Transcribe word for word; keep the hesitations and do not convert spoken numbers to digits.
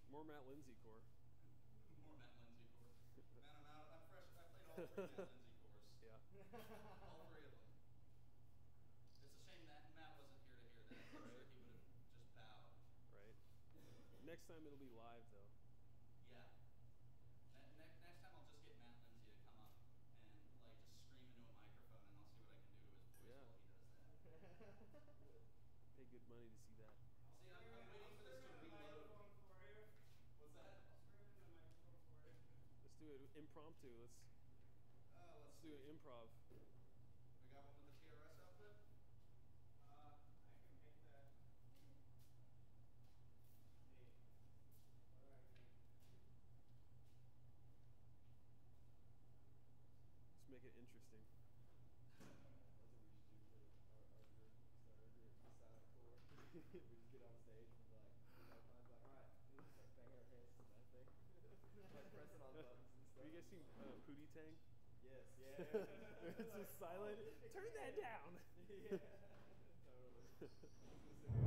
More Matt Lindsay core. More Matt Lindsay core. Man, I'm out. I'm fresh. I played all three Matt Lindsay cores. Yeah. All three of them. It's a shame that Matt wasn't here to hear that. I'm sure he would have just bowed. Right. Next time it'll be live though. Yeah. Ne- ne- next time I'll just get Matt Lindsay to come up and like just scream into a microphone, and I'll see what I can do to his voice Yeah. while he does that. Pay good money to see that. See, I'm, I'm waiting for this to reload. What's that? Let's do it impromptu. Let's Uh, let's, let's see. do an improv. We got one with the T R S outfit. Uh, I can make that. Hey, what do I do? Let's make it interesting. That's what we should do for our, our group. Start our group, silent core. We just get on stage and be like, you know, I'm like, all right, we just start banging our heads to that thing. Like pressing on buttons and stuff. Have you guys seen uh, Pootie Tang? Yes, yeah. It's just silent. Turn that down. Yeah. Totally.